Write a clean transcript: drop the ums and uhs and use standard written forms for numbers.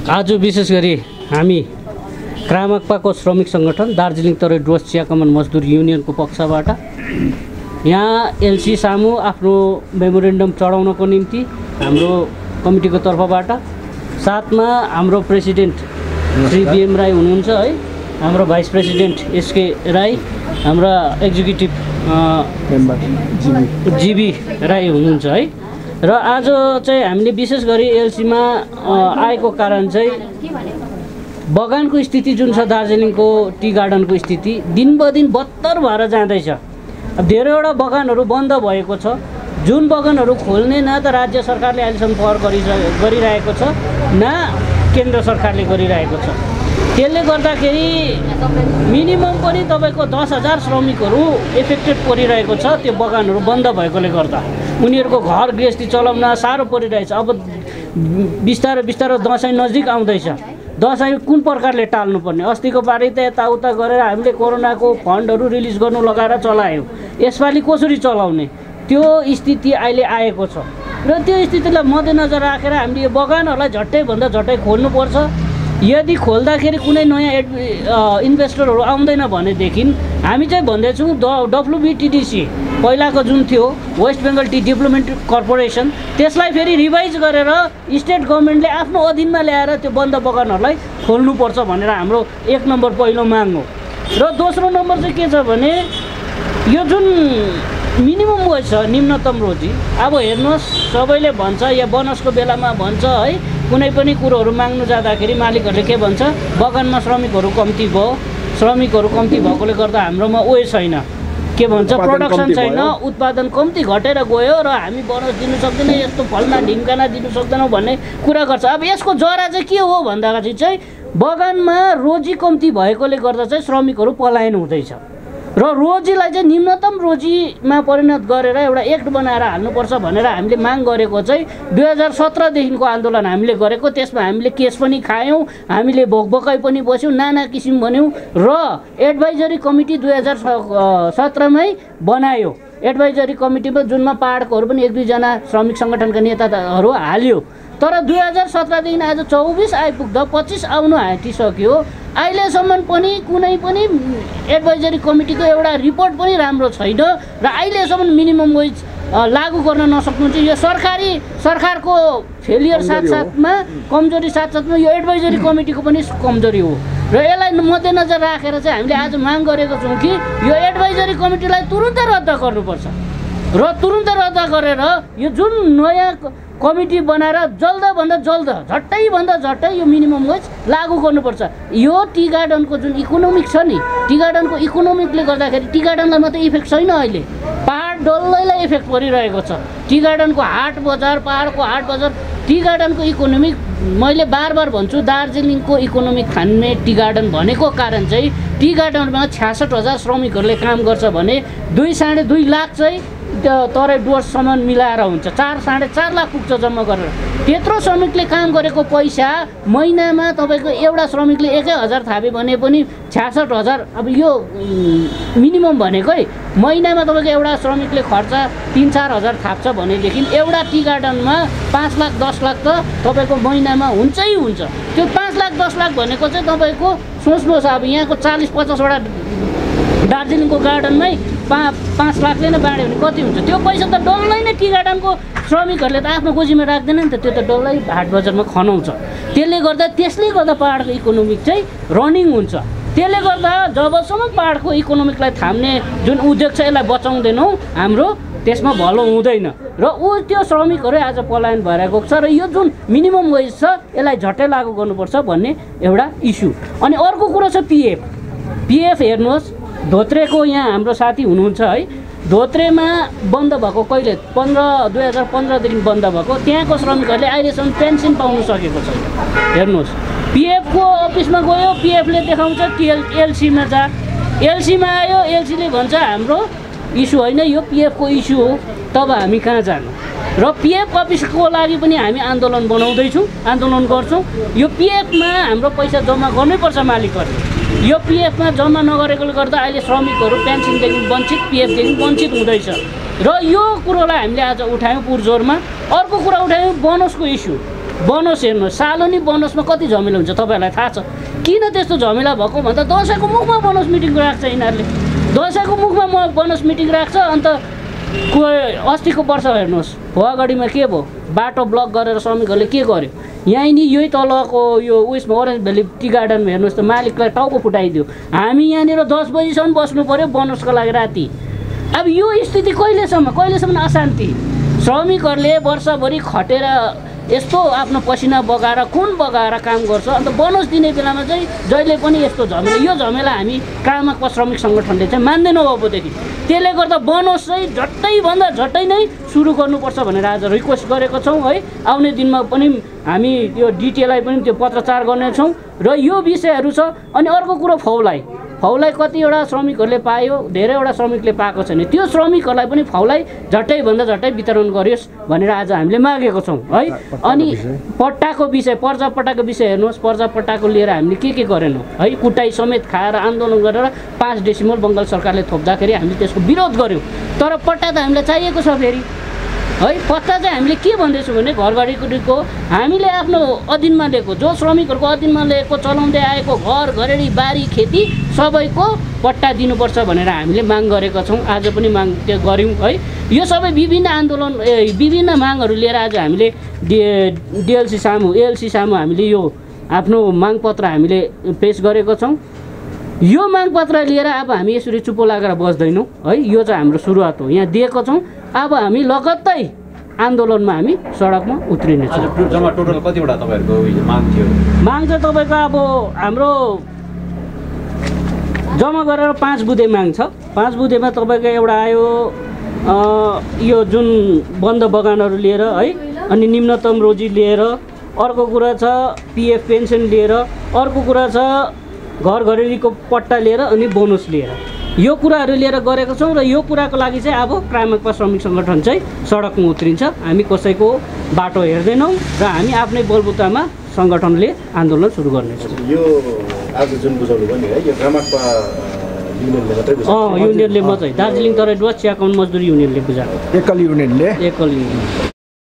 आज विशेष गरी हामी क्रामाक्पाको श्रमिक सङ्गठन दार्जिलिङ तराई डुवर्स चिया कमान मजदुर युनियनको पक्षबाट यहाँ एलसी सामु आफ्नो मेमोरेन्डम चढाउनको निम्ति हाम्रो कमिटीको तर्फबाट साथमा हाम्रो प्रेसिडेन्ट श्री बीएम राई हुनुहुन्छ है, हाम्रो भाइस प्रेसिडेन्ट एसके राई, हाम्रा एक्जिक्युटिभ मेम्बर जीबी राई हुनुहुन्छ है। र आज चाहिँ हामीले विशेष गरी एलसीमा आएको कारण चाहिँ बगानको स्थिति जुन छ दार्जिलिङको टी गार्डनको स्थिति दिन बदिन बदतर भएर जाँदैछ। धेरैवटा बगानहरू बन्द भएको छ, जुन बगानहरू खोल्ने न त राज्य सरकारले अहिलेसम्म पहल गरिरहेको छ न केन्द्र सरकारले गरिरहेको छ। त्यसले गर्दाखेरि मिनिमम पनि तपाईँको 10,000 श्रमिकहरू एफेक्टेड परिरहेको छ। त्यो बगानहरू बन्द भएकोले गर्दा उनीहरूको घर गृहस्थी चलाउन साह्रो परिरहेछ। अब बिस्तारै बिस्तारै दसैँ नजिक आउँदैछ, दसैँ कुन प्रकारले टाल्नुपर्ने, अस्तिको पालि त यताउता गरेर हामीले कोरोनाको फन्डहरू रिलिज गर्नु लगाएर चलायौँ, यसपालि कसरी चलाउने त्यो स्थिति अहिले आएको छ। र त्यो स्थितिलाई मध्यनजर राखेर हामीले यो बगानहरूलाई झट्टैभन्दा झट्टै खोल्नुपर्छ। यदि खोल्दाखेरि कुनै नयाँ इन्भेस्टरहरू आउँदैन भनेदेखि हामी चाहिँ भन्दैछौँ डब्लुबिटिडिसी पहिलाको जुन थियो west Bengal tea development corporation, त्यसलाई फेरि रिभाइज गरेर स्टेट गभर्मेन्टले आफ्नो अधीनमा ल्याएर त्यो बन्द बगानहरूलाई खोल्नुपर्छ भनेर हाम्रो 1 नम्बर पहिलो माग हो। र दोस्रो नम्बर चाहिँ के छ भने यो जुन मिनिमम वेज छ, न्यूनतम रोजी, अब हेर्नुहोस् सबैले भन्छ या बोनसको बेलामा भन्छ है, कुनै पनि कुरोहरू माग्नु जाँदाखेरि मालिकहरूले के भन्छ, बगानमा श्रमिकहरू कम्ती भयो, श्रमिकहरू कम्ती भएकोले गर्दा हाम्रोमा उयो छैन, के भन्छ प्रोडक्सन छैन, उत्पादन कम्ती घटेर गयो र हामी बोनस दिनु सक्दैन, यस्तो फल्ना ढिम्काना दिनु सक्दैनौँ भन्ने कुरा गर्छ। अब यसको जरा चाहिँ के हो भन्दाखेरि चाहिँ बगानमा रोजी कम्ती भएकोले गर्दा चाहिँ श्रमिकहरू पलायन हुँदैछ र रोजीलाई चाहिँ न्यूनतम रोजीमा परिणत गरेर एउटा एक्ट बनाएर हाल्नुपर्छ भनेर हामीले माग गरेको चाहिँ 2017 देखिको आन्दोलन हामीले गरेको। त्यसमा हामीले केस पनि खायौँ, हामीले भोकभोकाइ पनि बस्यौँ, नाना किसिम भन्यौँ र एडभाइजरी कमिटी 2017 मै बनायो। एडभाइजरी कमिटीमा जुनमा पहाडकोहरू पनि 1-2 जना श्रमिक सङ्गठनका नेताहरू हाल्यो। तर 2017 देखि आज 24 आइपुग्दा 25 आउनु आँटिसक्यो, अहिलेसम्म पनि कुनै पनि एडभाइजरी कमिटीको एउटा रिपोर्ट पनि राम्रो छैन र अहिलेसम्म मिनिमम वेज लागू गर्न नसक्नु चाहिँ यो सरकारको फेलियर साथसाथमा कमजोरी साथसाथमा यो एडभाइजरी कमिटीको पनि कमजोरी हो। र यसलाई मध्यनजर राखेर चाहिँ हामीले आज माग गरेको छौँ कि यो एडभाइजरी कमिटीलाई तुरुन्तै रद्द गर्नुपर्छ र तुरुन्तै रद्द गरेर यो जुन नयाँ कमिटी बनाएर जल्दभन्दा जल्द झट्टैभन्दा झट्टै यो मिनिमम वेज लागू गर्नुपर्छ। यो टी गार्डनको जुन इकोनोमिक छ नि, टी गार्डनको इकोनोमिकले गर्दाखेरि टी गार्डनलाई मात्रै इफेक्ट छैन, अहिले पहाड डल्लैलाई इफेक्ट परिरहेको छ। टी गार्डनको हाट बजार, पहाडको हाट बजार, टी गार्डनको इकोनोमिक, मैले बार भन्छु दार्जिलिङको इकोनोमिक थान्ने टी गार्डन भनेको कारण चाहिँ टी गार्डनमा 66,000 श्रमिकहरूले काम गर्छ भने 2-2.5 लाख चाहिँ तराई डुवर्ससम्म मिलाएर हुन्छ, 4-4.5 लाख पुग्छ जम्मा गरेर। त्यत्रो श्रमिकले काम गरेको पैसा महिनामा तपाईँको एउटा श्रमिकले 1,000 थापे भने पनि 66,000, अब यो मिनिमम भनेकै महिनामा तपाईँको एउटा श्रमिकले खर्च 3-4 हजार थाप्छ भनेदेखि एउटा टी गार्डनमा 5 लाख 10 लाख त तपाईँको महिनामा हुन्छै हुन्छ। त्यो 5 लाख 10 लाख भनेको चाहिँ तपाईँको सोच्नुहोस्, अब यहाँको 40-50 वटा दार्जिलिङको गार्डनमै 5 लाखले नै बाँड्यो भने कति हुन्छ? त्यो पैसा त डल्लै नै टी गार्डनको श्रमिकहरूले त आफ्नो गोजीमा राख्दैन नि त, त्यो त डल्लै हाट बजारमा खनाउँछ। त्यसले गर्दा पहाडको इकोनोमिक चाहिँ रनिङ हुन्छ। त्यसले गर्दा जबसम्म पहाडको इकोनोमिकलाई थाम्ने जुन उद्योग छ यसलाई बचाउँदैनौँ हाम्रो त्यसमा भलो हुँदैन र त्यो श्रमिकहरू आज पलायन भएर गएको छ। र यो जुन मिनिमम वेज छ यसलाई झट्टै लागू गर्नुपर्छ भन्ने एउटा इस्यु। अनि अर्को कुरो छ पिएफ हेर्नुहोस्, धोत्रेको यहाँ हाम्रो साथी हुनुहुन्छ है, धोत्रेमा बन्द भएको कहिले 2015 देखि बन्द भएको, त्यहाँको श्रमिकहरूले अहिलेसम्म पेन्सन पाउनु सकेको छैन। हेर्नुहोस्, पिएफको अफिसमा गयो, पिएफले देखाउँछ एलसीमा जा, एलसीमा आयो, एलसीले भन्छ हाम्रो इस्यु होइन, यो पिएफको इस्यु हो, तब हामी कहाँ जानु? र पिएफ अफिसको लागि पनि हामी आन्दोलन गर्छौँ। यो पिएफमा हाम्रो पैसा जम्मा गर्नैपर्छ मालिकहरूले। यो पिएफमा जम्मा नगरेकोले गर्दा अहिले श्रमिकहरू पेन्सनदेखि वञ्चित, पिएफदेखि वञ्चित हुँदैछ र यो कुरोलाई हामीले आज उठायौँ पुरजोरमा। अर्को कुरा उठायौँ बोनसको इस्यु। बोनस हेर्नुहोस्, सालो नि बोनसमा कति झमेला हुन्छ तपाईँहरूलाई थाहा छ। किन त्यस्तो झमेला भएको भन्दा दसैँको मुखमा बोनस मिटिङ राख्छ यिनीहरूले, दसैँको मुखमा बोनस मिटिङ राख्छ। अन्त अस्तिको वर्ष हेर्नुहोस् भुवागढीमा के भयो, बाटो ब्लक गरेर श्रमिकहरूले के गर्यो, यहीँ नि यही तलको यो उयसमा ओरेन्ज भ्याली टी गार्डनमा हेर्नुहोस् त मालिकलाई टाउको फुटाइदियो। हामी यहाँनिर 10 बजीसम्म बस्नु पऱ्यो बोनसको लागि राति। अब यो स्थिति कहिलेसम्म अशान्ति। श्रमिकहरूले वर्षभरि खटेर यस्तो आफ्नो पसिना बगाएर खुन बगाएर काम गर्छ, अन्त बोनस दिने बेलामा चाहिँ जहिले पनि यस्तो झमेला। यो झमेला हामी कामको श्रमिक सङ्गठनले चाहिँ मान्दैनौँ अबदेखि। त्यसले गर्दा बोनस चाहिँ झट्टैभन्दा झट्टै नै सुरु गर्नुपर्छ भनेर आज रिक्वेस्ट गरेको छौँ है। आउने दिनमा पनि हामी त्यो डिटिएलाई पनि त्यो पत्रचार गर्नेछौँ र यो विषयहरू छ। अनि अर्को कुरो फौलाई कतिवटा श्रमिकहरूले पायो, धेरैवटा श्रमिकले पाएको छैन, त्यो श्रमिकहरूलाई पनि फौलाई झट्टैभन्दा झट्टै वितरण गरियोस् भनेर आज हामीले मागेको छौँ है। अनि पट्टाको विषय, पर्जा पट्टाको विषय हेर्नुहोस्, पर्जा पट्टाको लिएर हामीले के गरेनौँ है। कुटाई समेत खाएर आन्दोलन गरेर 5 डेसिमल बङ्गाल सरकारले थप्दाखेरि हामीले त्यसको विरोध गऱ्यौँ। तर पट्टा त हामीलाई चाहिएको छ फेरि है। पट्टा चाहिँ हामीले के भन्दैछौँ भने घरघरेडीको हामीले आफ्नो अधीनमा लिएको, जो श्रमिकहरूको अधीनमा लिएको चलाउँदै आएको घर घरेडी बारी खेती सबैको पट्टा दिनुपर्छ भनेर हामीले माग गरेका छौँ। आज पनि माग त्यो गऱ्यौँ है। यो सबै विभिन्न मागहरू लिएर आज हामीले एएलसी सामु हामीले यो आफ्नो मागपत्र हामीले पेस गरेको छौँ। यो मागपत्र लिएर अब हामी यसरी चुप्पो लागेर बस्दैनौँ है। यो चाहिँ हाम्रो सुरुवात हो, यहाँ दिएको छौँ। अब हामी लगत्तै आन्दोलनमा हामी सडकमा उत्रिनेछौँ। जम्मा टोटल कतिवटा तपाईँहरूको माग थियो? माग चाहिँ तपाईँको अब हाम्रो जम्मा गरेर 5 बुँदे माग छ। 5 बुँदेमा तपाईँको एउटा आयो यो जुन बन्द बगानहरू लिएर है, अनि निम्नतम रोजी लिएर, अर्को कुरा छ पिएफ पेन्सन लिएर, अर्को कुरा छ घर घरेडीको पट्टा लिएर, अनि बोनस लिएर, यो कुराहरू लिएर गरेको छौँ। र यो कुराको लागि चाहिँ अब क्राइमका श्रमिक सङ्गठन चाहिँ सडकमा उत्रिन्छ। हामी कसैको बाटो हेर्दैनौँ र हामी आफ्नै बलबुतामा सङ्गठनले आन्दोलन सुरु गर्नेछौँ। यो आज जुन बुझाउनु भने है, यो क्राइमका युनियनले मात्रै युनियनले मात्रै, दार्जिलिङ तराई डुवर्स चिया कमान मजदुर युनियनले बुझाएको, एकल युनियनले। एकल युनियन।